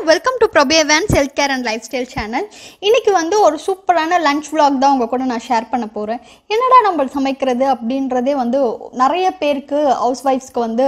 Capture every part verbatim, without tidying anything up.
welcome to PRABUEVAN'S healthcare and lifestyle channel. இன்னைக்கு வந்து ஒரு சூப்பரான லஞ்ச் vlog தான் உங்க கூட நான் ஷேர் பண்ண போறேன். என்னடா நம்ம சமைக்கிறது அப்படின்றதே வந்து நிறைய பேருக்கு ஹவுஸ் வைஃப்ஸ்க்கு வந்து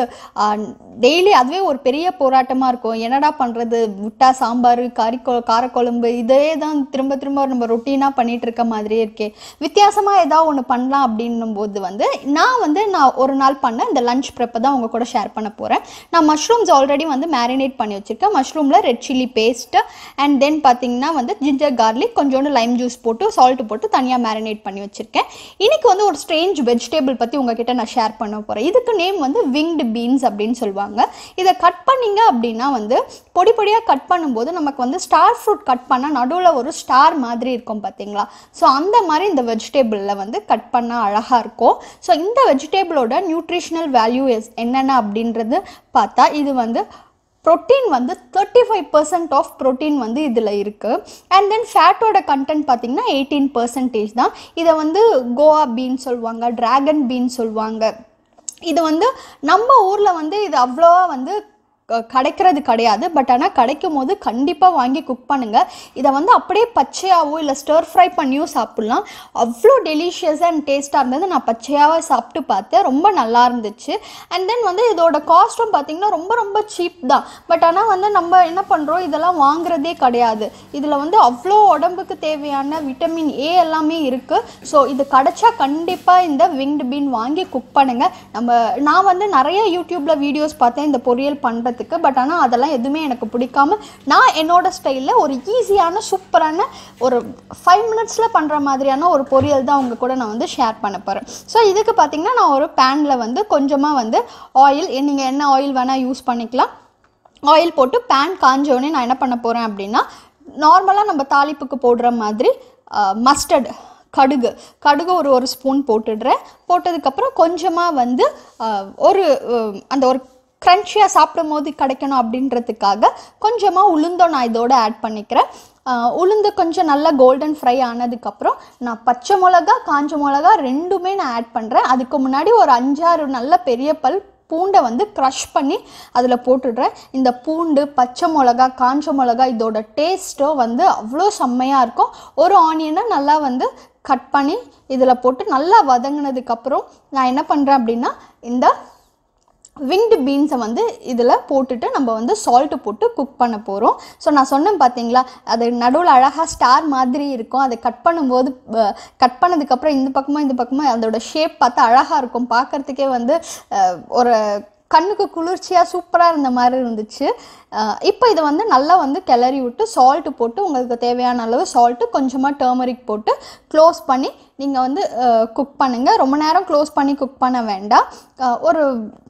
டெய்லி அதுவே ஒரு பெரிய போராட்டமா இருக்கும். என்னடா பண்றது, முட்டை சாம்பார் கறி காரக்குழம்பு இதே தான் திரும்ப திரும்ப நம்ம ரொட்டீனா பண்ணிட்டு இருக்க மாதிரியே இருக்கே. வித்தியாசமா ஏதாவது ஒன்று பண்ணலாம் அப்படின்னும் போது வந்து நான் வந்து நான் ஒரு நாள் பண்ண இந்த லஞ்ச் ப்ரெப்பை தான் உங்க கூட ஷேர் பண்ண போறேன். நான் மஷ்ரூம்ஸ் ஆல்ரெடி வந்து மேரினேட் பண்ணி வச்சிருக்கேன். மஷ்ரூம்ல red chilli paste and then பார்த்தீங்கன்னா வந்து ஜிஞ்சர் கார்லிக் கொஞ்சோண்டு லைம் ஜூஸ் போட்டு சால்ட் போட்டு தனியாக மேரினேட் பண்ணி வச்சிருக்கேன். இன்னைக்கு வந்து ஒரு ஸ்ட்ரேஞ்ச் வெஜிடபிள் பற்றி உங்ககிட்ட நான் ஷேர் பண்ண போகிறேன். இதுக்கு நேம் வந்து விங்டு பீன்ஸ் அப்படின்னு சொல்லுவாங்க. இதை கட் பண்ணிங்க அப்படின்னா வந்து பொடி பொடியாக கட் பண்ணும்போது நமக்கு வந்து ஸ்டார் ஃப்ரூட் கட் பண்ணால் நடுவில் ஒரு ஸ்டார் மாதிரி இருக்கும் பார்த்தீங்களா. ஸோ அந்த மாதிரி இந்த வெஜிடபிளில் வந்து கட் பண்ணால் அழகாக இருக்கும். ஸோ இந்த வெஜிடபிளோட நியூட்ரிஷனல் வேல்யூ என்னென்ன அப்படின்றது பார்த்தா இது வந்து ப்ரோட்டீன் வந்து thirty five percent of protein வந்து இதில் இருக்குது. அண்ட் தென் ஃபேட்டோட கண்டென்ட் பார்த்திங்கன்னா எயிட்டீன் பர்சன்டேஜ் தான். இதை வந்து கோவா பீன் சொல்லுவாங்க, ட்ராகன் பீன் சொல்லுவாங்க. இது வந்து நம்ம ஊரில் வந்து இது அவ்வளோவா வந்து கிடைக்கிறது கிடையாது. பட் ஆனால் கிடைக்கும் போது கண்டிப்பாக வாங்கி குக் பண்ணுங்கள். இதை வந்து அப்படியே பச்சையாகவோ இல்லை ஸ்டர் ஃப்ரை பண்ணியோ சாப்பிட்லாம். அவ்வளோ டெலிஷியஸாக அண்ட் டேஸ்ட்டாக இருந்தது. நான் பச்சையாகவே சாப்பிட்டு பார்த்தேன், ரொம்ப நல்லா இருந்துச்சு. அண்ட் தென் வந்து இதோட காஸ்ட்டும் பார்த்திங்கன்னா ரொம்ப ரொம்ப சீப் தான். பட் ஆனால் வந்து நம்ம என்ன பண்ணுறோம், இதெல்லாம் வாங்குறதே கிடையாது. இதில் வந்து அவ்வளோ உடம்புக்கு தேவையான விட்டமின் ஏ எல்லாமே இருக்குது. ஸோ இது கிடைச்சா கண்டிப்பாக இந்த விங்டு பீன் வாங்கி குக் பண்ணுங்கள். நம்ம நான் வந்து நிறைய யூடியூப்பில் வீடியோஸ் பார்த்தேன் இந்த பொரியல் பண்ணுறது. பட் ஆனால் அதெல்லாம் எதுவுமே எனக்கு பிடிக்காம நான் என்னோட ஸ்டைலில் ஒரு ஈஸியான சூப்பரான ஒரு ஃபைவ் மினிட்ஸில் பண்ணுற மாதிரியான ஒரு பொரியல் தான் உங்கள் கூட நான் வந்து ஷேர் பண்ண போகிறேன். ஸோ இதுக்கு பார்த்திங்கன்னா நான் ஒரு பேனில் வந்து கொஞ்சமாக வந்து ஆயில், நீங்கள் என்ன ஆயில் வேணால் யூஸ் பண்ணிக்கலாம். ஆயில் போட்டு பேன் காஞ்சோடனே நான் என்ன பண்ண போகிறேன் அப்படின்னா நார்மலாக நம்ம தாளிப்புக்கு போடுற மாதிரி மஸ்டர்ட் கடுகு கடுகு ஒரு ஒரு ஸ்பூன் போட்டுடுறேன். போட்டதுக்கப்புறம் கொஞ்சமாக வந்து ஒரு அந்த ஒரு க்ரன்ச்சியாக சாப்பிடும் போது கிடைக்கணும் அப்படின்றதுக்காக கொஞ்சமாக உளுந்தம் நான் இதோடு ஆட் பண்ணிக்கிறேன். உளுந்து கொஞ்சம் நல்லா கோல்டன் ஃப்ரை ஆனதுக்கப்புறம் நான் பச்சை மிளகா காஞ்ச மிளகா ரெண்டுமே நான் ஆட் பண்ணுறேன். அதுக்கு முன்னாடி ஒரு அஞ்சாறு நல்ல பெரிய பல் பூண்டை வந்து க்ரஷ் பண்ணி அதில் போட்டுடுறேன். இந்த பூண்டு பச்சை மிளகா காஞ்ச மிளகா இதோட டேஸ்ட்டோ வந்து அவ்வளோ செம்மையாக இருக்கும். ஒரு ஆனியனை நல்லா வந்து கட் பண்ணி இதில் போட்டு நல்லா வதங்கினதுக்கப்புறம் நான் என்ன பண்ணுறேன் அப்படின்னா இந்த விங்டு பீன்ஸை வந்து இதில் போட்டுட்டு நம்ம வந்து சால்ட்டு போட்டு குக் பண்ண போகிறோம். ஸோ நான் சொன்னேன் பார்த்தீங்களா, அது நடுவில் அழகாக ஸ்டார் மாதிரி இருக்கும். அதை கட் பண்ணும்போது கட் பண்ணதுக்கப்புறம் இந்த பக்கமாக இந்த பக்கமாக அதோட ஷேப் பார்த்தா அழகாக இருக்கும். பார்க்குறதுக்கே வந்து ஒரு கண்ணுக்கு குளிர்ச்சியாக சூப்பராக இருந்த மாதிரி இருந்துச்சு. இப்போ இதை வந்து நல்லா வந்து கிளறி விட்டு சால்ட்டு போட்டு உங்களுக்கு தேவையான அளவு சால்ட்டு கொஞ்சமாக டர்மரிக் போட்டு க்ளோஸ் பண்ணி நீங்கள் வந்து குக் பண்ணுங்கள். ரொம்ப நேரம் க்ளோஸ் பண்ணி குக் பண்ண வேண்டாம். ஒரு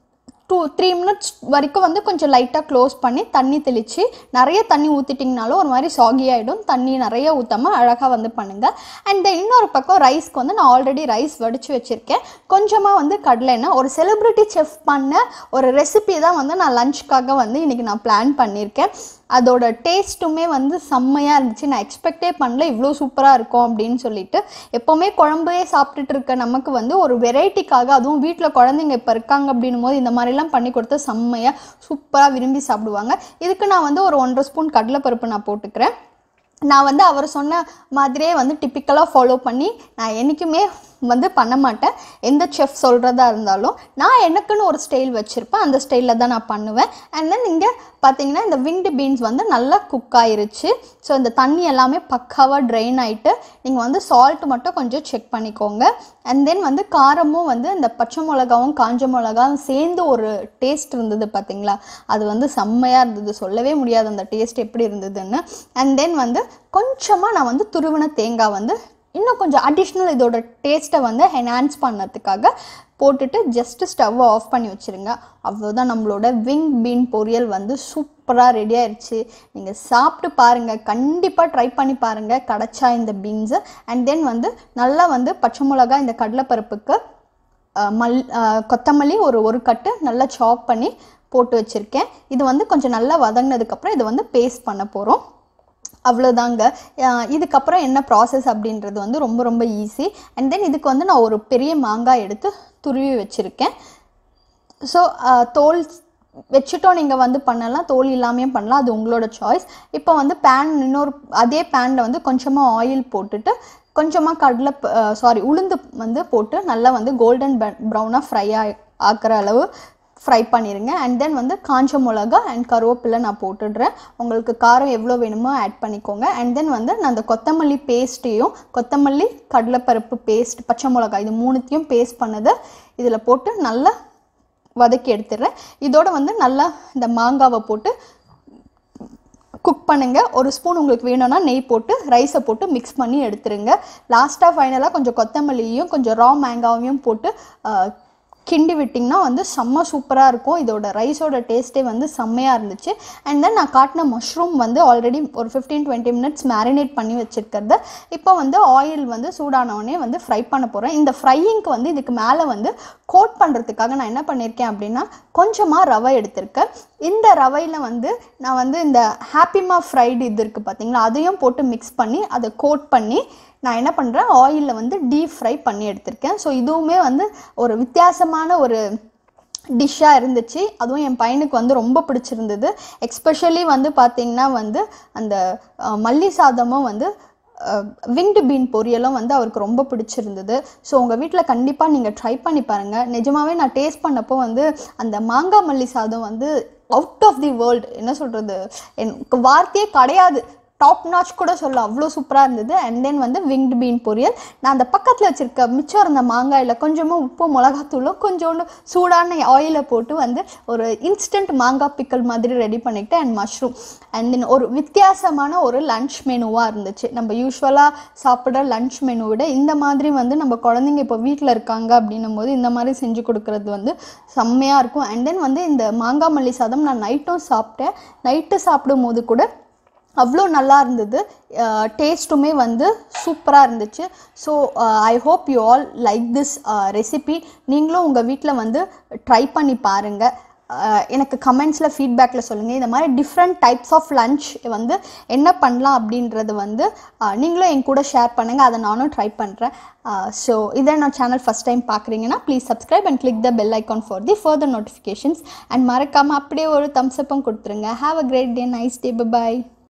டூ த்ரீ மினிட்ஸ் வரைக்கும் வந்து கொஞ்சம் லைட்டாக க்ளோஸ் பண்ணி தண்ணி தெளித்து நிறைய தண்ணி ஊற்றிட்டிங்கனாலும் ஒரு மாதிரி சாகி ஆகிடும். தண்ணி நிறைய ஊற்றாமல் அழகாக வந்து பண்ணுங்கள். அண்ட் இன்னொரு பக்கம் ரைஸ்க்கு வந்து நான் ஆல்ரெடி ரைஸ் வடித்து வச்சுருக்கேன். கொஞ்சமாக வந்து கடலை எண்ணெய், ஒரு செலிப்ரிட்டி செஃப் பண்ண ஒரு ரெசிபி தான் வந்து நான் லஞ்சுக்காக வந்து இன்றைக்கி நான் பிளான் பண்ணியிருக்கேன். அதோட டேஸ்ட்டுமே வந்து செம்மையாக இருந்துச்சு. நான் எக்ஸ்பெக்டே பண்ணல இவ்வளோ சூப்பராக இருக்கும் அப்படின்னு சொல்லிட்டு. எப்போவுமே குழம்பே சாப்பிட்டுட்டு இருக்க நமக்கு வந்து ஒரு வெரைட்டிக்காக, அதுவும் வீட்டில் குழந்தைங்க இப்போ இருக்காங்க அப்படின்னும் போது இந்த மாதிரிலாம் பண்ணி கொடுத்தா செம்மையாக சூப்பராக விரும்பி சாப்பிடுவாங்க. இதுக்கு நான் வந்து ஒரு ஒன்றரை ஸ்பூன் கடலைப்பருப்பு நான் போட்டுக்கிறேன். நான் வந்து அவர் சொன்ன மாதிரியே வந்து டிப்பிக்கலாக ஃபாலோ பண்ணி நான் என்றைக்குமே வந்து பண்ண மாட்டேன். எந்த செஃப் சொல்கிறதா இருந்தாலும் நான் எனக்குன்னு ஒரு ஸ்டைல் வச்சுருப்பேன். அந்த ஸ்டைலில் தான் நான் பண்ணுவேன். அண்ட் தென் இங்கே பார்த்தீங்கன்னா இந்த விங்டு பீன்ஸ் வந்து நல்லா குக் ஆயிருச்சு. ஸோ இந்த தண்ணி எல்லாமே பக்காவாக ட்ரெயின் ஆகிட்டு நீங்கள் வந்து சால்ட் மட்டும் கொஞ்சம் செக் பண்ணிக்கோங்க. அண்ட் தென் வந்து காரமும் வந்து இந்த பச்சை மிளகாவும் காஞ்ச மிளகாவும் சேர்ந்து ஒரு டேஸ்ட் இருந்தது பார்த்தீங்களா, அது வந்து செம்மையாக இருந்தது. சொல்லவே முடியாது அந்த டேஸ்ட் எப்படி இருந்ததுன்னு. அண்ட் தென் வந்து கொஞ்சமாக நான் வந்து துருவின தேங்காய் வந்து இன்னும் கொஞ்சம் அடிஷ்னல் இதோட டேஸ்ட்டை வந்து என்ஹான்ஸ் பண்ணுறதுக்காக போட்டுட்டு ஜஸ்ட்டு ஸ்டவ்வை ஆஃப் பண்ணி வச்சுருங்க. அவ்வளோதான், நம்மளோட விங் பீன் பொரியல் வந்து சூப்பராக ரெடி ஆயிடுச்சு. நீங்கள் சாப்பிட்டு பாருங்கள், கண்டிப்பாக ட்ரை பண்ணி பாருங்கள் கிடச்சா இந்த பீன்ஸு. அண்ட் தென் வந்து நல்லா வந்து பச்சை மிளகா இந்த கடலைப்பருப்புக்கு மல் கொத்தமல்லி ஒரு ஒரு கட்டு நல்லா சாப் பண்ணி போட்டு வச்சுருக்கேன். இது வந்து கொஞ்சம் நல்லா வதங்கினதுக்கப்புறம் இதை வந்து பேஸ்ட் பண்ண போகிறோம். அவ்வளோதாங்க. இதுக்கப்புறம் என்ன ப்ராசஸ் அப்படின்றது வந்து ரொம்ப ரொம்ப ஈஸி. அண்ட் தென் இதுக்கு வந்து நான் ஒரு பெரிய மாங்காய் எடுத்து துருவி வச்சுருக்கேன். ஸோ தோல் வச்சுட்டோம் நீங்கள் வந்து பண்ணலாம், தோல் இல்லாமையும் பண்ணலாம், அது உங்களோட சாய்ஸ். இப்போ வந்து பேன் இன்னொரு அதே பேனில் வந்து கொஞ்சமாக ஆயில் போட்டுட்டு கொஞ்சமாக கடலை சாரி உளுந்து வந்து போட்டு நல்லா வந்து கோல்டன் ப்ரௌனாக ஃப்ரை ஆ ஆக்கிற அளவு ஃப்ரை பண்ணிடுங்க. அண்ட் தென் வந்து காஞ்ச மிளகா அண்ட் கருவேப்பிலை நான் போட்டுடுறேன். உங்களுக்கு காரம் எவ்வளோ வேணுமோ ஆட் பண்ணிக்கோங்க. அண்ட் தென் வந்து நான் அந்த கொத்தமல்லி பேஸ்ட்டையும் கொத்தமல்லி கடலைப்பருப்பு பேஸ்ட் பச்சை மிளகா இது மூணுத்தையும் பேஸ்ட் பண்ணதை இதில் போட்டு நல்லா வதக்கி எடுத்துடுறேன். இதோட வந்து நல்லா இந்த மாங்காவை போட்டு குக் பண்ணுங்க. ஒரு ஸ்பூன் உங்களுக்கு வேணும்னா நெய் போட்டு ரைஸை போட்டு மிக்ஸ் பண்ணி எடுத்துருங்க. லாஸ்ட்டாக ஃபைனலாக கொஞ்சம் கொத்தமல்லியும் கொஞ்சம் ரா மேங்காவையும் போட்டு கிண்டி விட்டிங்கன்னா வந்து செம்ம சூப்பராக இருக்கும். இதோட ரைஸோட டேஸ்ட்டே வந்து செம்மையாக இருந்துச்சு. அண்ட் தென் நான் காட்டின மஷ்ரூம் வந்து ஆல்ரெடி ஒரு ஃபிஃப்டீன் டுவெண்ட்டி மினிட்ஸ் மேரினேட் பண்ணி வச்சுருக்கிறத இப்போ வந்து ஆயில் வந்து சூடானவொடனே வந்து ஃப்ரை பண்ண போகிறேன். இந்த ஃப்ரையிங்க்கு வந்து இதுக்கு மேலே வந்து கோட் பண்ணுறதுக்காக நான் என்ன பண்ணியிருக்கேன் அப்படின்னா கொஞ்சமாக ரவை எடுத்திருக்கேன். இந்த ரவையில் வந்து நான் வந்து இந்த ஹாப்பிமா ஃப்ரைடு இது இருக்குது பார்த்தீங்களா, அதையும் போட்டு மிக்ஸ் பண்ணி அதை கோட் பண்ணி நான் என்ன பண்ணுறேன் ஆயிலில் வந்து டீப் ஃப்ரை பண்ணி எடுத்திருக்கேன். ஸோ இதுவுமே வந்து ஒரு வித்தியாசமான ஒரு டிஷ்ஷாக இருந்துச்சு. அதுவும் என் பையனுக்கு வந்து ரொம்ப பிடிச்சிருந்தது. எக்ஸ்பெஷலி வந்து பார்த்திங்கன்னா வந்து அந்த மல்லி சாதமும் வந்து விங்டு பீன் பொரியலும் வந்து அவருக்கு ரொம்ப பிடிச்சிருந்தது. ஸோ உங்கள் வீட்டில் கண்டிப்பாக நீங்கள் ட்ரை பண்ணி பாருங்கள். நிஜமாகவே நான் டேஸ்ட் பண்ணப்போ வந்து அந்த மாங்காய் மல்லி சாதம் வந்து அவுட் ஆஃப் தி வேர்ல்டு, என்ன சொல்கிறது, எனக்கு வார்த்தையே கிடையாது, டாப் நாச் கூட சொல்ல, அவ்வளோ சூப்பராக இருந்தது. அண்ட் தென் வந்து விங்டு பீன் பொரியல் நான் அந்த பக்கத்தில் வச்சுருக்க மிச்சம் இருந்த மாங்காயில் கொஞ்சமாக உப்பு மிளகாத்தூளும் கொஞ்சோண்டு சூடான ஆயிலை போட்டு வந்து ஒரு இன்ஸ்டன்ட் மாங்காய் பிக்கல் மாதிரி ரெடி பண்ணிக்கிட்டு அண்ட் மஷ்ரூம் அண்ட் தென் ஒரு வித்தியாசமான ஒரு லன்ச் மெனுவாக இருந்துச்சு. நம்ம யூஸ்வலாக சாப்பிட்ற லன்ச் மெனு விட இந்த மாதிரி வந்து நம்ம குழந்தைங்க இப்போ வீட்டில் இருக்காங்க அப்படின்னும் போது இந்த மாதிரி செஞ்சு கொடுக்குறது வந்து செம்மையாக இருக்கும். அண்ட் தென் வந்து இந்த மாங்காய் மல்லி சாதம் நான் நைட்டும் சாப்பிட்டேன். நைட்டு சாப்பிடும் போது கூட அவ்வளோ நல்லா இருந்தது. டேஸ்ட்டுமே வந்து சூப்பராக இருந்துச்சு. So I hope you all like this recipe. நீங்களும் உங்கள் வீட்டில் வந்து ட்ரை பண்ணி பாருங்கள். எனக்கு கமெண்ட்ஸில் ஃபீட்பேக்கில் சொல்லுங்கள். இந்த மாதிரி டிஃப்ரெண்ட் டைப்ஸ் ஆஃப் லன்ச் வந்து என்ன பண்ணலாம் அப்படின்றது வந்து நீங்களும் என் கூட ஷேர் பண்ணுங்கள். அதை நானும் ட்ரை பண்ணுறேன். ஸோ இதை நான் சேனல் ஃபஸ்ட் டைம் பார்க்குறீங்கன்னா please subscribe and click the bell icon for the further notifications. And மறக்காமல் அப்படியே ஒரு தம்ஸ் அப்பும் கொடுத்துருங்க. Have a great day, nice day, by.